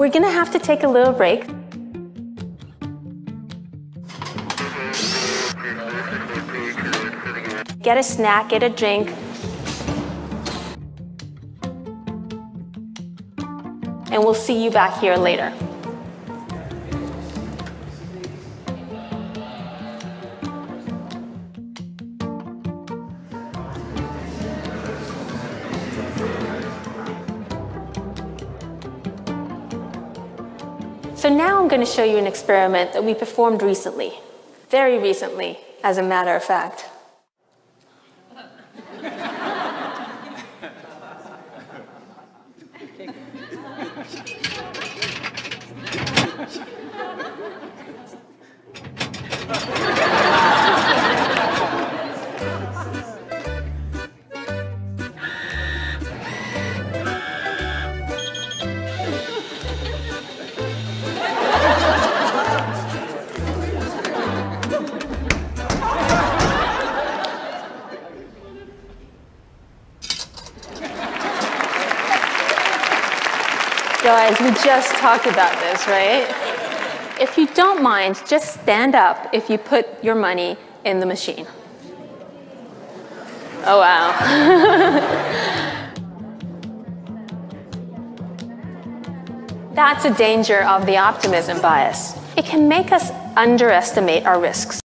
We're going to have to take a little break. Get a snack, get a drink. And we'll see you back here later. So now I'm going to show you an experiment that we performed recently. Very recently, as a matter of fact. Guys, we just talked about this, right? If you don't mind, just stand up if you put your money in the machine. Oh, wow. That's a danger of the optimism bias. It can make us underestimate our risks.